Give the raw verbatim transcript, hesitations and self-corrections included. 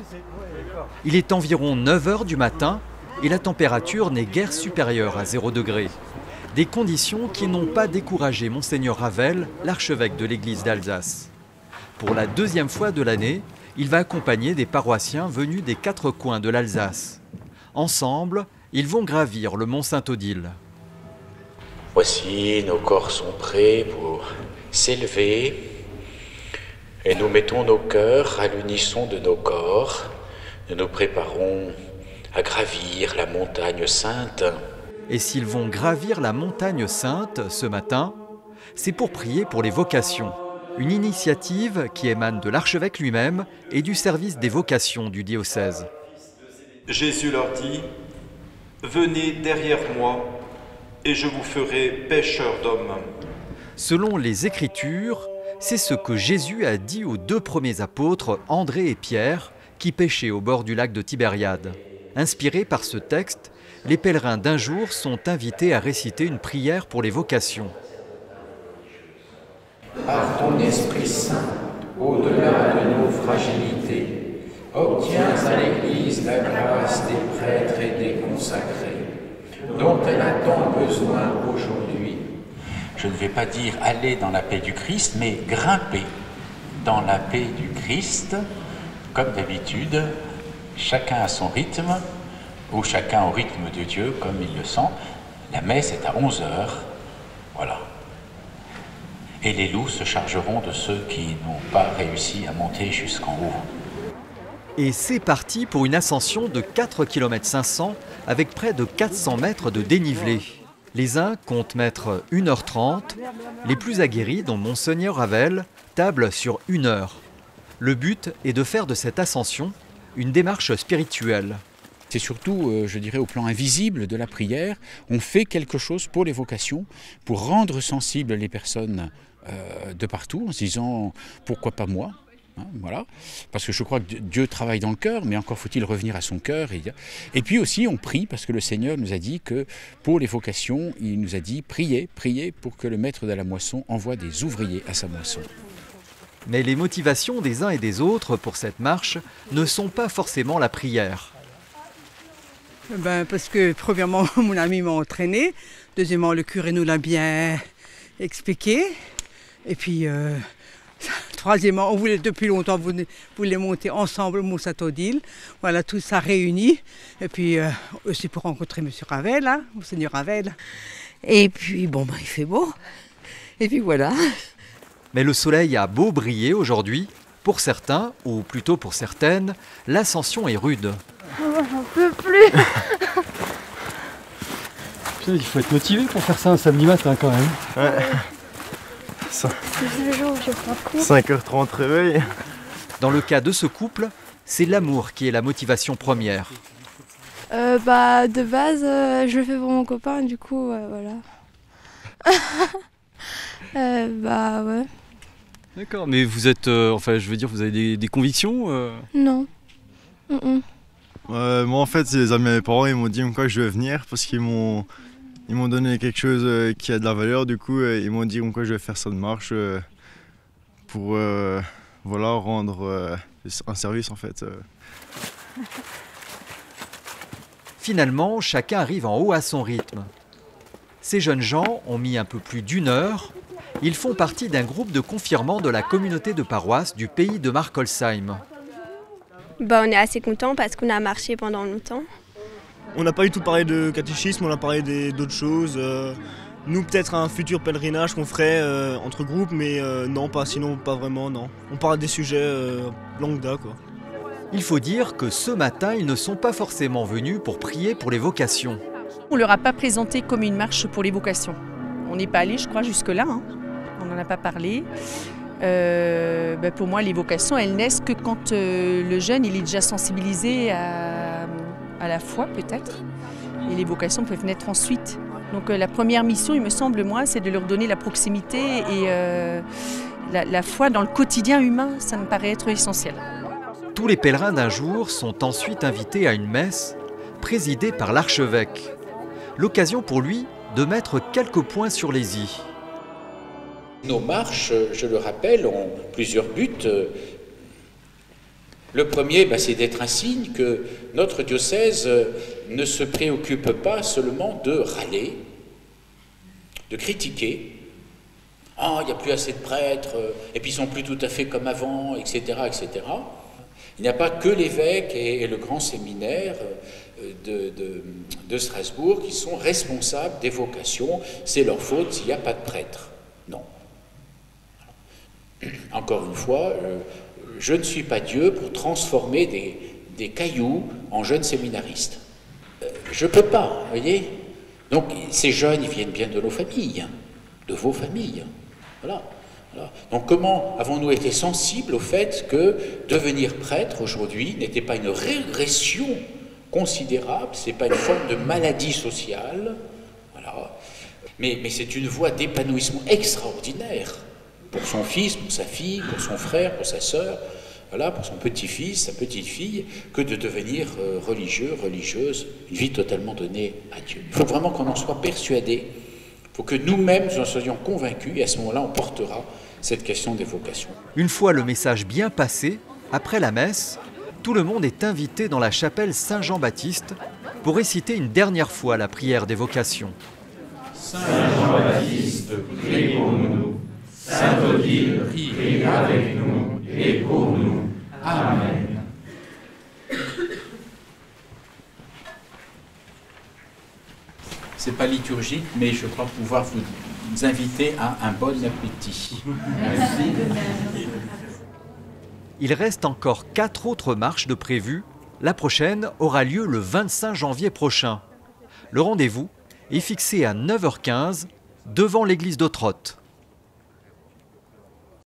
Il est environ neuf heures du matin et la température n'est guère supérieure à zéro degré. Des conditions qui n'ont pas découragé Monseigneur Ravel, l'archevêque de l'église d'Alsace. Pour la deuxième fois de l'année, il va accompagner des paroissiens venus des quatre coins de l'Alsace. Ensemble, ils vont gravir le mont Saint-Odile. Voici, nos corps sont prêts pour s'élever et nous mettons nos cœurs à l'unisson de nos corps. Nous nous préparons à gravir la montagne sainte. Et s'ils vont gravir la montagne sainte ce matin, c'est pour prier pour les vocations. Une initiative qui émane de l'archevêque lui-même et du service des vocations du diocèse. Jésus leur dit, « Venez derrière moi, et je vous ferai pêcheurs d'hommes. » Selon les Écritures, c'est ce que Jésus a dit aux deux premiers apôtres, André et Pierre, qui pêchaient au bord du lac de Tibériade. Inspirés par ce texte, les pèlerins d'un jour sont invités à réciter une prière pour les vocations. Par ton Esprit Saint, au-delà de nos fragilités, obtiens à l'Église la grâce des prêtres et des consacrés, dont elle a tant besoin aujourd'hui. Je ne vais pas dire aller dans la paix du Christ, mais grimper dans la paix du Christ, comme d'habitude, chacun à son rythme, ou chacun au rythme de Dieu, comme il le sent. La messe est à onze heures, voilà. Et les loups se chargeront de ceux qui n'ont pas réussi à monter jusqu'en haut. Et c'est parti pour une ascension de quatre virgule cinq kilomètres avec près de quatre cents mètres de dénivelé. Les uns comptent mettre une heure trente, les plus aguerris, dont Monseigneur Ravel, tablent sur une heure. Le but est de faire de cette ascension une démarche spirituelle. C'est surtout, euh, je dirais, au plan invisible de la prière, on fait quelque chose pour les vocations, pour rendre sensibles les personnes euh, de partout, en se disant « pourquoi pas moi ?» Hein, voilà. Parce que je crois que Dieu travaille dans le cœur, mais encore faut-il revenir à son cœur. Et, et puis aussi on prie, parce que le Seigneur nous a dit que pour les vocations, il nous a dit « priez, priez pour que le maître de la moisson envoie des ouvriers à sa moisson ». Mais les motivations des uns et des autres pour cette marche ne sont pas forcément la prière. Ben, parce que premièrement, mon ami m'a entraîné. Deuxièmement, le curé nous l'a bien expliqué. Et puis, euh, troisièmement, on voulait depuis longtemps vous voulait monter ensemble au Mont Saint-Odile. Voilà, tout ça réuni. Et puis, euh, aussi pour rencontrer M. Ravel, hein, Monseigneur Ravel. Et puis, bon, ben, il fait beau. Et puis voilà. Mais le soleil a beau briller aujourd'hui. Pour certains, ou plutôt pour certaines, l'ascension est rude. Oh, j'en peux plus. Putain, il faut être motivé pour faire ça un samedi matin quand même. Ouais. C'est le jour où je prends cours. cinq heures trente réveil. Dans le cas de ce couple, c'est l'amour qui est la motivation première. Euh, bah, de base, euh, je le fais pour mon copain, du coup, euh, voilà. euh, bah, ouais. D'accord, mais vous êtes, euh, enfin, je veux dire, vous avez des, des convictions euh... Non. Mm -mm. Euh, moi en fait c'est les amis de mes parents, ils m'ont dit quoi je vais venir parce qu'ils m'ont ils m'ont donné quelque chose euh, qui a de la valeur, du coup euh, ils m'ont dit quoi je vais faire cette marche euh, pour euh, voilà rendre euh, un service en fait. Euh. Finalement, chacun arrive en haut à son rythme. Ces jeunes gens ont mis un peu plus d'une heure. Ils font partie d'un groupe de confirmants de la communauté de paroisse du pays de Markolsheim. Bah, on est assez contents parce qu'on a marché pendant longtemps. On n'a pas du tout parlé de catéchisme, on a parlé d'autres choses. Euh, nous, peut-être un futur pèlerinage qu'on ferait euh, entre groupes, mais euh, non, pas, sinon pas vraiment, non. On parle des sujets euh, lambda, quoi. Il faut dire que ce matin, ils ne sont pas forcément venus pour prier pour les vocations. On ne leur a pas présenté comme une marche pour les vocations. On n'est pas allé, je crois, jusque-là. Hein. On n'en a pas parlé. Euh, ben pour moi, les vocations, elles naissent que quand euh, le jeune il est déjà sensibilisé à, à la foi, peut-être. Et les vocations peuvent naître ensuite. Donc euh, la première mission, il me semble, moi, c'est de leur donner la proximité et euh, la, la foi dans le quotidien humain. Ça me paraît être essentiel. Tous les pèlerins d'un jour sont ensuite invités à une messe présidée par l'archevêque. L'occasion pour lui de mettre quelques points sur les i. Nos marches, je le rappelle, ont plusieurs buts. Le premier, ben, c'est d'être un signe que notre diocèse ne se préoccupe pas seulement de râler, de critiquer. Ah, il n'y a plus assez de prêtres, et puis ils sont plus tout à fait comme avant, et cetera, et cetera. Il n'y a pas que l'évêque et, et le grand séminaire de, de, de Strasbourg qui sont responsables des vocations. C'est leur faute s'il n'y a pas de prêtres. Non. Encore une fois, euh, je ne suis pas Dieu pour transformer des, des cailloux en jeunes séminaristes. Euh, je ne peux pas, vous voyez. Donc ces jeunes, ils viennent bien de nos familles, de vos familles. Voilà. Voilà. Donc comment avons-nous été sensibles au fait que devenir prêtre aujourd'hui n'était pas une régression considérable, ce n'est pas une forme de maladie sociale, voilà. mais, mais c'est une voie d'épanouissement extraordinaire pour son fils, pour sa fille, pour son frère, pour sa sœur, voilà, pour son petit-fils, sa petite-fille, que de devenir euh, religieux, religieuse, une vie totalement donnée à Dieu. Il faut vraiment qu'on en soit persuadé, il faut que nous-mêmes en soyons convaincus, et à ce moment-là, on portera cette question des vocations. Une fois le message bien passé, après la messe, tout le monde est invité dans la chapelle Saint-Jean-Baptiste pour réciter une dernière fois la prière des vocations. Saint Jean-Baptiste, prie pour nous. Sainte Odile, prie avec nous et pour nous. Amen. C'est pas liturgique, mais je crois pouvoir vous inviter à un bon appétit. Merci. Il reste encore quatre autres marches de prévues. La prochaine aura lieu le vingt-cinq janvier prochain. Le rendez-vous est fixé à neuf heures quinze devant l'église d'Autrotte.